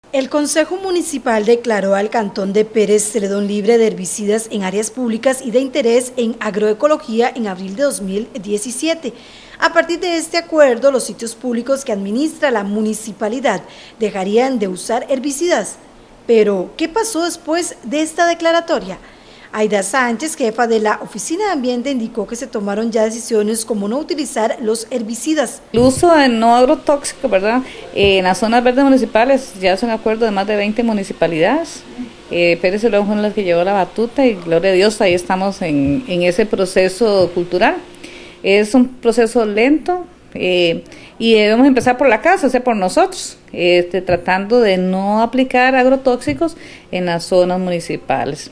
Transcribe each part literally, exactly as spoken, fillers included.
El Consejo Municipal declaró al Cantón de Pérez Celedón libre de herbicidas en áreas públicas y de interés en agroecología en abril de dos mil diecisiete. A partir de este acuerdo, los sitios públicos que administra la municipalidad dejarían de usar herbicidas. Pero, ¿qué pasó después de esta declaratoria? Aida Sánchez, jefa de la Oficina de Ambiente, indicó que se tomaron ya decisiones como no utilizar los herbicidas. El uso de no agrotóxico, ¿verdad? Eh, en las zonas verdes municipales ya es un acuerdo de más de veinte municipalidades. Eh, Pérez Celedón fue la que llevó la batuta y gloria a Dios, ahí estamos en, en ese proceso cultural. Es un proceso lento eh, y debemos empezar por la casa, o sea, por nosotros, este, tratando de no aplicar agrotóxicos en las zonas municipales.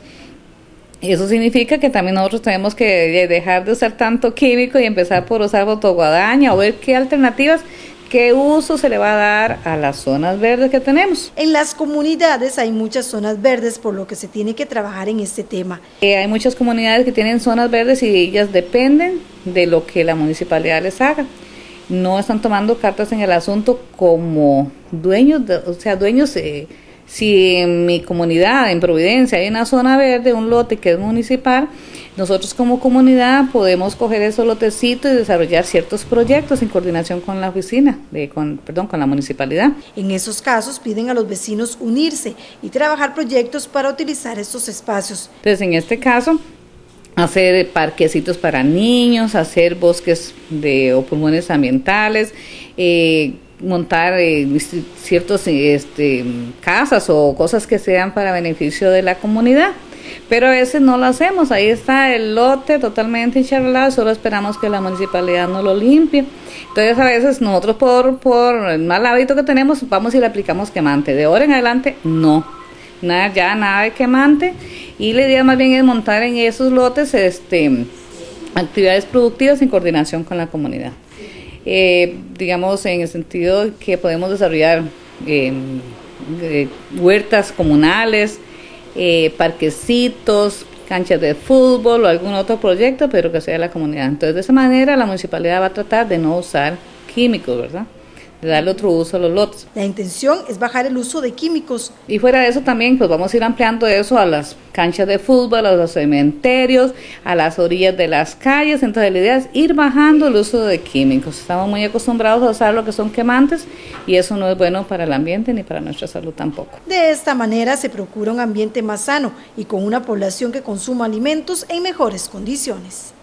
Eso significa que también nosotros tenemos que dejar de usar tanto químico y empezar por usar botoguadaña o ver qué alternativas, qué uso se le va a dar a las zonas verdes que tenemos. En las comunidades hay muchas zonas verdes, por lo que se tiene que trabajar en este tema. Eh, hay muchas comunidades que tienen zonas verdes y ellas dependen de lo que la municipalidad les haga. No están tomando cartas en el asunto como dueños, de, o sea, dueños... Eh, Si en mi comunidad, en Providencia, hay una zona verde, un lote que es municipal, nosotros como comunidad podemos coger esos lotecitos y desarrollar ciertos proyectos en coordinación con la oficina, de, con, perdón, con la municipalidad. En esos casos piden a los vecinos unirse y trabajar proyectos para utilizar estos espacios. Entonces, en este caso, hacer parquecitos para niños, hacer bosques de, o pulmones ambientales, eh, montar eh, ciertos este, casas o cosas que sean para beneficio de la comunidad, pero a veces no lo hacemos. Ahí está el lote totalmente encharlado, solo esperamos que la municipalidad no lo limpie. Entonces a veces nosotros por, por el mal hábito que tenemos vamos y le aplicamos quemante. De ahora en adelante no, nada, ya nada de quemante, y la idea más bien es montar en esos lotes este, actividades productivas en coordinación con la comunidad. Eh, digamos en el sentido que podemos desarrollar eh, eh, huertas comunales, eh, parquecitos, canchas de fútbol o algún otro proyecto, pero que sea de la comunidad. Entonces de esa manera la municipalidad va a tratar de no usar químicos, ¿verdad? De darle otro uso a los lotes. La intención es bajar el uso de químicos. Y fuera de eso también, pues vamos a ir ampliando eso a las canchas de fútbol, a los cementerios, a las orillas de las calles. Entonces la idea es ir bajando el uso de químicos. Estamos muy acostumbrados a usar lo que son quemantes y eso no es bueno para el ambiente ni para nuestra salud tampoco. De esta manera se procura un ambiente más sano y con una población que consuma alimentos en mejores condiciones.